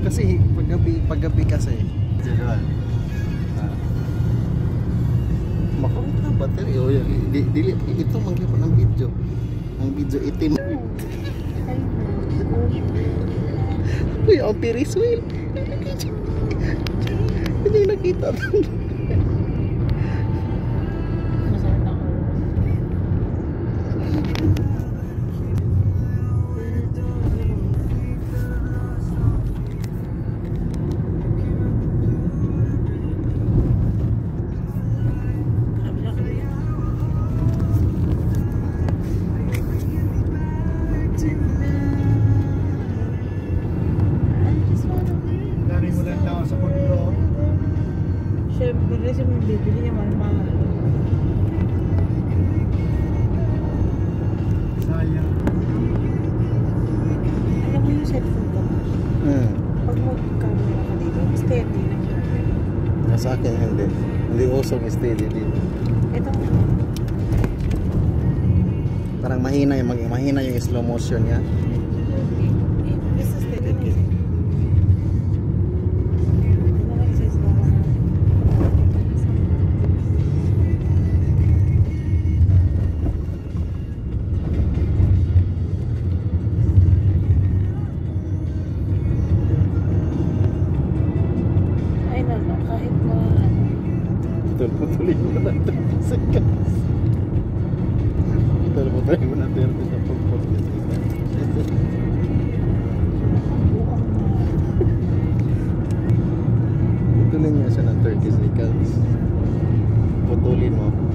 Kasi paggabi kasi. Diyan. Makulit na battery. O, dili ito mangyapon ang video. Ang video itim. Uy, ang Ferris wheel. Hindi nakita. Siyempre, kasi may bibili niya mahal-mahal. Sayang. Alam mo yung cellphone ko? Pag mag-camera ka dito, steady lang siya. Sa akin hindi. Hindi usong steady dito. Ito. Parang mahina yung slow motion niya. Basta steady lang. Putulin mo na 30 seconds. Putulin mo na 30 sa pag-podcast. Putulin niya siya ng 30 seconds. Putulin mo.